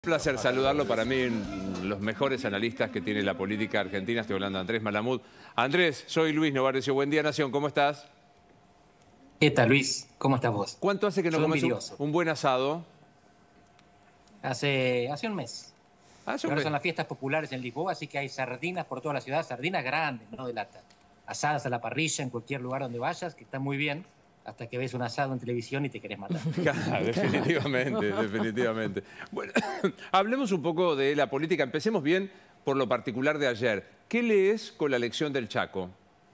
Un placer saludarlo, para mí los mejores analistas que tiene la política argentina. Estoy hablando de Andrés Malamud. Andrés, soy Luis Novarecio. Buen día, Nación, ¿cómo estás? ¿Qué tal, Luis? ¿Cómo estás vos? ¿Cuánto hace que no Yo comes envidioso. un buen asado? Hace un mes. Hace Pero un ahora mes. son las fiestas populares en Lisboa, así que hay sardinas por toda la ciudad, sardinas grandes, no de lata. Asadas a la parrilla en cualquier lugar donde vayas, que está muy bien, hasta que ves un asado en televisión y te querés matar. Claro, definitivamente, definitivamente. Bueno, hablemos un poco de la política. Empecemos bien por lo particular de ayer. ¿Qué lees con la elección del Chaco?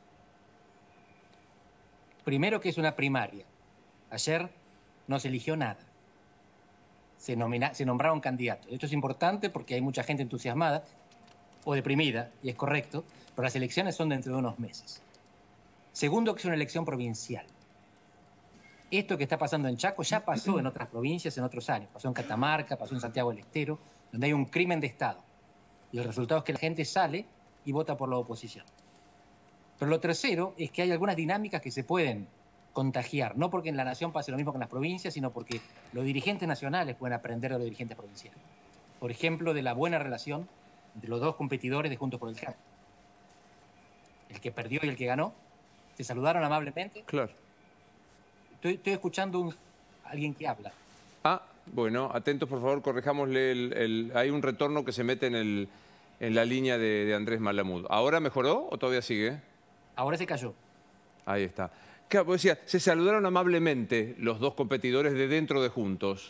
Primero que es una primaria. Ayer no se eligió nada. Se nombraron candidatos. Esto es importante porque hay mucha gente entusiasmada o deprimida, y es correcto, pero las elecciones son dentro de unos meses. Segundo, que es una elección provincial. Esto que está pasando en Chaco ya pasó en otras provincias en otros años. Pasó en Catamarca, pasó en Santiago del Estero, donde hay un crimen de Estado. Y el resultado es que la gente sale y vota por la oposición. Pero lo tercero es que hay algunas dinámicas que se pueden contagiar, no porque en la nación pase lo mismo que en las provincias, sino porque los dirigentes nacionales pueden aprender de los dirigentes provinciales. Por ejemplo, de la buena relación entre los dos competidores de Juntos por el Cambio. El que perdió y el que ganó, se saludaron amablemente. Claro. Estoy escuchando a alguien que habla. Bueno, atentos por favor, corrijámosle hay un retorno que se mete en la línea de Andrés Malamud. ¿Ahora mejoró o todavía sigue? Ahora se cayó. Ahí está. Claro, pues decía, se saludaron amablemente los dos competidores de dentro de Juntos.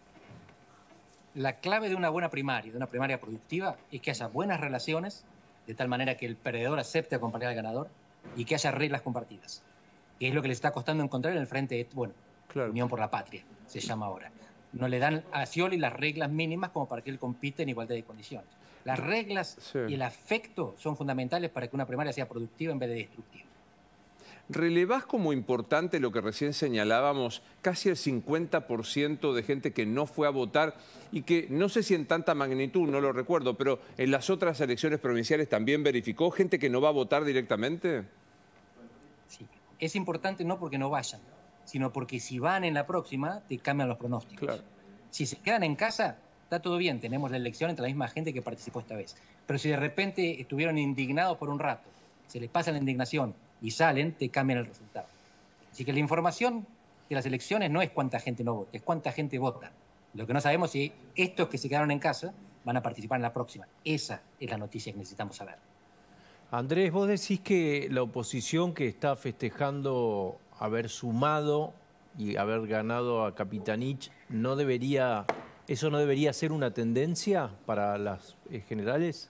La clave de una buena primaria, de una primaria productiva, es que haya buenas relaciones, de tal manera que el perdedor acepte acompañar al ganador y que haya reglas compartidas, que es lo que les está costando encontrar en el frente, bueno, Claro. Unión por la Patria, se llama ahora. No le dan a Scioli las reglas mínimas como para que él compita en igualdad de condiciones. Las reglas y el afecto son fundamentales para que una primaria sea productiva en vez de destructiva. ¿Relevás como importante lo que recién señalábamos, casi el 50% de gente que no fue a votar y que no sé si en tanta magnitud, no lo recuerdo, pero en las otras elecciones provinciales también verificó gente que no va a votar directamente? Sí. Es importante no porque no vayan, sino porque si van en la próxima, te cambian los pronósticos. Claro. Si se quedan en casa, está todo bien, tenemos la elección entre la misma gente que participó esta vez. Pero si de repente estuvieron indignados por un rato, se les pasa la indignación y salen, te cambian el resultado. Así que la información de las elecciones no es cuánta gente no vota, es cuánta gente vota. Lo que no sabemos es si estos que se quedaron en casa van a participar en la próxima. Esa es la noticia que necesitamos saber. Andrés, vos decís que la oposición que está festejando haber sumado y haber ganado a Capitanich, ¿eso no debería ser una tendencia para las generales?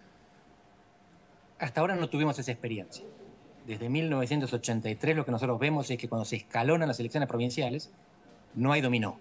Hasta ahora no tuvimos esa experiencia. Desde 1983 lo que nosotros vemos es que cuando se escalonan las elecciones provinciales, no hay dominó.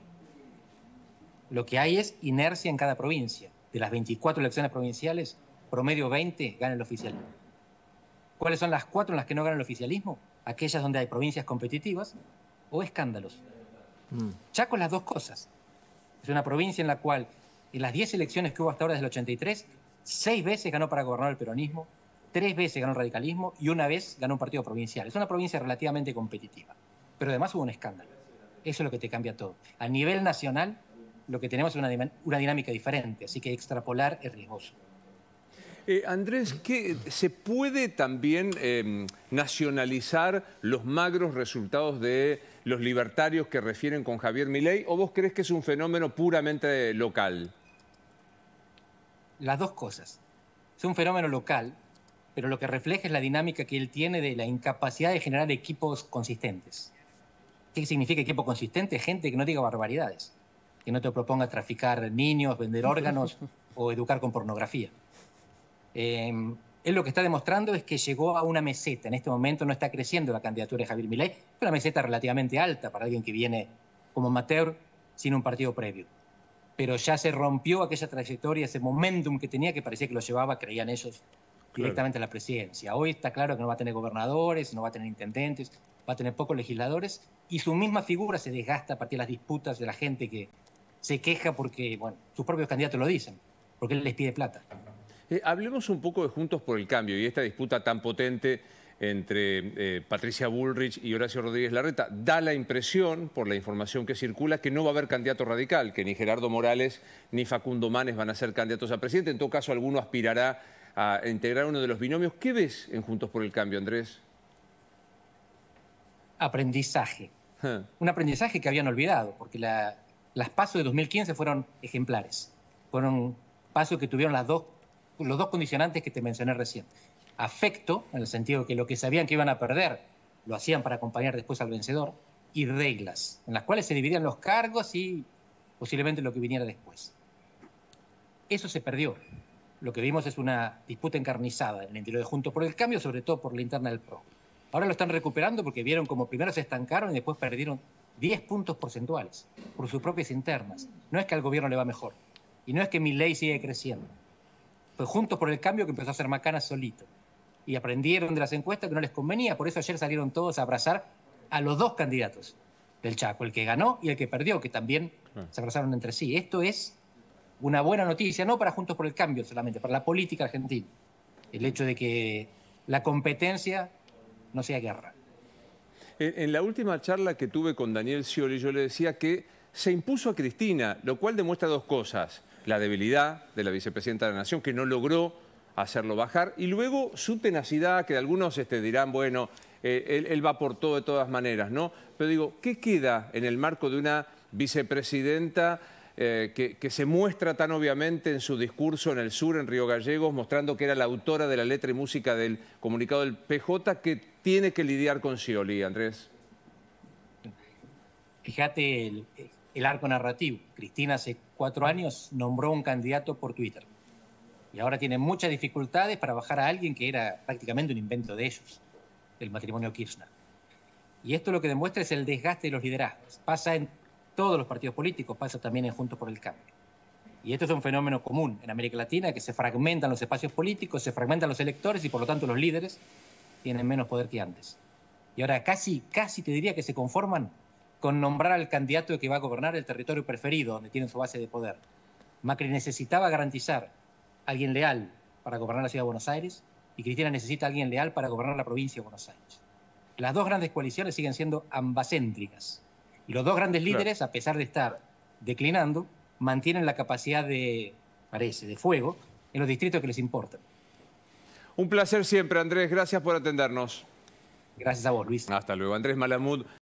Lo que hay es inercia en cada provincia. De las 24 elecciones provinciales, promedio 20 gana el oficialismo. ¿Cuáles son las 4 en las que no gana el oficialismo? Aquellas donde hay provincias competitivas o escándalos. Chaco es las dos cosas. Es una provincia en la cual, en las 10 elecciones que hubo hasta ahora desde el 83, 6 veces ganó para gobernar el peronismo, 3 veces ganó el radicalismo y 1 vez ganó un partido provincial. Es una provincia relativamente competitiva, pero además hubo un escándalo. Eso es lo que te cambia todo. A nivel nacional, lo que tenemos es una dinámica diferente, así que extrapolar es riesgoso. Andrés, ¿se puede también nacionalizar los magros resultados de los libertarios que refieren con Javier Milei, o vos crees que es un fenómeno puramente local? Las dos cosas. Es un fenómeno local, pero lo que refleja es la dinámica que él tiene de la incapacidad de generar equipos consistentes. ¿Qué significa equipo consistente? Gente que no diga barbaridades, que no te proponga traficar niños, vender órganos o educar con pornografía. Él lo que está demostrando es que llegó a una meseta. En este momento no está creciendo la candidatura de Javier Milei. Es una meseta relativamente alta para alguien que viene como amateur sin un partido previo. Pero ya se rompió aquella trayectoria, ese momentum que tenía, que parecía que lo llevaba, creían ellos, directamente a la presidencia. Hoy está claro que no va a tener gobernadores, no va a tener intendentes, va a tener pocos legisladores, y su misma figura se desgasta a partir de las disputas de la gente que se queja porque, bueno, sus propios candidatos lo dicen, porque él les pide plata. Hablemos un poco de Juntos por el Cambio y esta disputa tan potente entre Patricia Bullrich y Horacio Rodríguez Larreta. Da la impresión, por la información que circula, que no va a haber candidato radical, que ni Gerardo Morales ni Facundo Manes van a ser candidatos a presidente. En todo caso, alguno aspirará a integrar uno de los binomios. ¿Qué ves en Juntos por el Cambio, Andrés? Aprendizaje. Un aprendizaje que habían olvidado, porque las PASO de 2015 fueron ejemplares. Fueron PASO que tuvieron los dos condicionantes que te mencioné recién. Afecto, en el sentido que lo que sabían que iban a perder lo hacían para acompañar después al vencedor, y reglas, en las cuales se dividían los cargos y posiblemente lo que viniera después. Eso se perdió. Lo que vimos es una disputa encarnizada en el interior de Juntos por el Cambio, sobre todo por la interna del PRO. Ahora lo están recuperando porque vieron como primero se estancaron y después perdieron 10 puntos porcentuales por sus propias internas. No es que al gobierno le va mejor, y no es que Milei sigue creciendo. Fue Juntos por el Cambio que empezó a hacer macanas solito. Y aprendieron de las encuestas que no les convenía. Por eso ayer salieron todos a abrazar a los dos candidatos del Chaco, el que ganó y el que perdió, que también se abrazaron entre sí. Esto es una buena noticia, no para Juntos por el Cambio solamente, para la política argentina. El hecho de que la competencia no sea guerra. En la última charla que tuve con Daniel Scioli, yo le decía que se impuso a Cristina, lo cual demuestra dos cosas. La debilidad de la vicepresidenta de la Nación, que no logró hacerlo bajar, y luego su tenacidad, que algunos dirán, bueno, él va por todo de todas maneras, ¿no? Pero digo, ¿qué queda en el marco de una vicepresidenta que se muestra tan obviamente en su discurso en el sur, en Río Gallegos, mostrando que era la autora de la letra y música del comunicado del PJ, que tiene que lidiar con Scioli, Andrés? Fíjate el arco narrativo. Cristina hace 4 años nombró un candidato por Twitter. Y ahora tiene muchas dificultades para bajar a alguien que era prácticamente un invento de ellos, del matrimonio Kirchner. Y esto lo que demuestra es el desgaste de los liderazgos. Pasa en todos los partidos políticos, pasa también en Juntos por el Cambio. Y esto es un fenómeno común en América Latina, que se fragmentan los espacios políticos, se fragmentan los electores y por lo tanto los líderes tienen menos poder que antes. Y ahora casi te diría que se conforman con nombrar al candidato que va a gobernar el territorio preferido, donde tienen su base de poder. Macri necesitaba garantizar a alguien leal para gobernar la ciudad de Buenos Aires y Cristina necesita a alguien leal para gobernar la provincia de Buenos Aires. Las dos grandes coaliciones siguen siendo ambacéntricas. Y los dos grandes líderes, a pesar de estar declinando, mantienen la capacidad de fuego en los distritos que les importan. Un placer siempre, Andrés. Gracias por atendernos. Gracias a vos, Luis. Hasta luego. Andrés Malamud.